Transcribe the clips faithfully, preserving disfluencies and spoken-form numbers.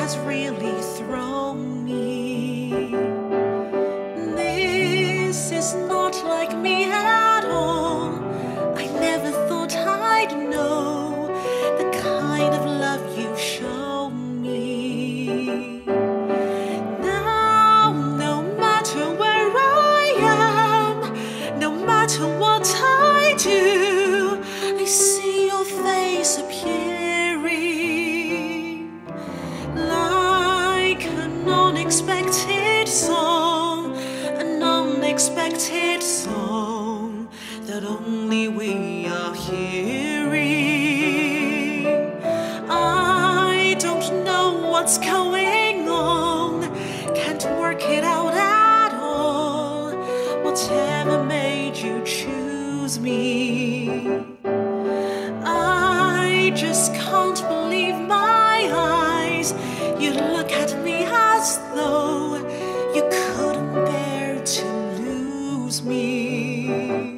has really thrown me. This is not like me at all. I never thought I'd know the kind of love you show me. Now, no matter where I am, no matter what I do, I see your face appearing like an unexpected song, an unexpected song that only we are hearing. I don't know what's going on, can't work it out at all. Whatever made you choose me, I just can't believe my eyes. You look at me as though you couldn't bear to lose me.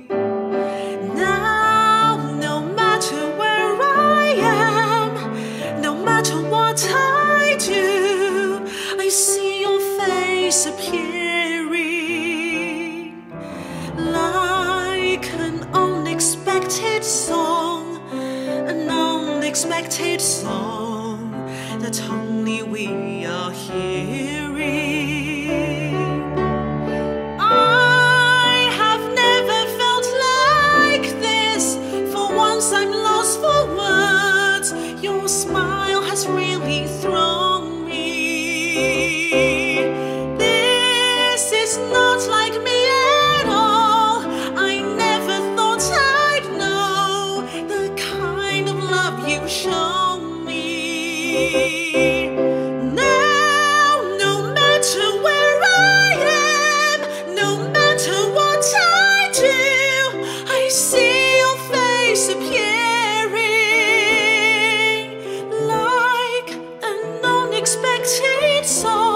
Now, no matter where I am, no matter what I do, I see your face appearing like an unexpected song, an unexpected song that only we are hearing. I have never felt like this. For once I'm lost for words. Your smile has really thrown me. This is not like me at all. I never thought I'd know the kind of love you show me. Now, no matter where I am, no matter what I do, I see your face appearing like an unexpected song.